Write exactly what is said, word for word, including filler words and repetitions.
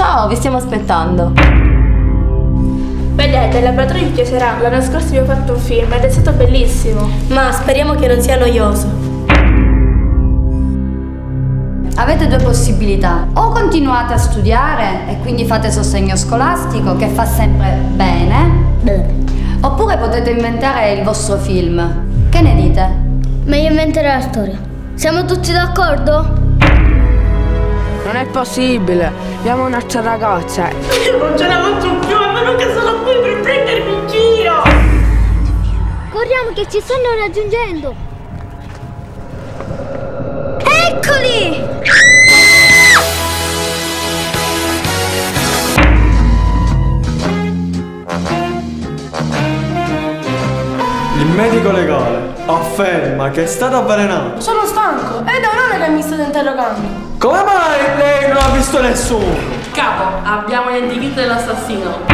Ciao, vi stiamo aspettando. Vedete, il laboratorio vi piacerà. L'anno scorso vi ho fatto un film ed è stato bellissimo. Ma speriamo che non sia noioso. Avete due possibilità: o continuate a studiare e quindi fate sostegno scolastico, che fa sempre bene, oppure potete inventare il vostro film. Che ne dite? Meglio inventare la storia. Siamo tutti d'accordo? Non è possibile, abbiamo un'altra ragazza. Io non ce la faccio più, a meno che sono qui per prendermi in giro. Corriamo che ci stanno raggiungendo. Eccoli! Il medico legale afferma che è stato avvelenato. Sono stanco, è da un'ora che mi state interrogando. Come mai lei non ha visto nessuno? Capo, abbiamo identificato l'assassino.